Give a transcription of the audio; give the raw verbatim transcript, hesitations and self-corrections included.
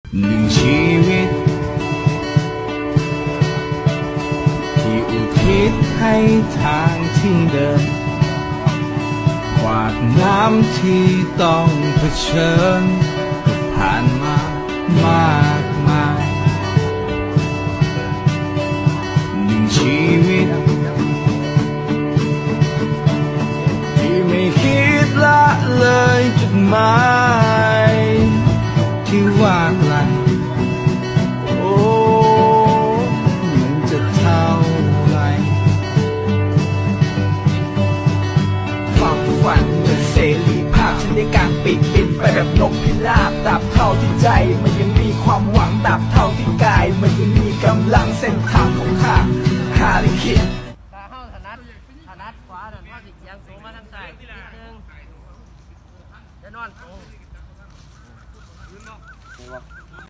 หนึ่งชีวิตที่อุทิศให้ทางที่เดินกวาดน้ำที่ต้องเผชิญก็ผ่านมามากมายหนึ่งชีวิตที่ไม่คิดละเลยจุดหมายที่ว่าไกลโอ้มันจะเท่าไรความฝันเป็นเสรีภาพฉันได้การปีกบินไปแบบนกพิราบตราบเท่าที่ใจมันยังมีความหวังตราบเท่าที่กายมันยังมีกำลังเส้นทางของข้าข้าลิขิตตาเข้าถนัดถนัดขวาถนัดเฉียงสูงมาทางซ้ายนิดนึงจะนอนตรง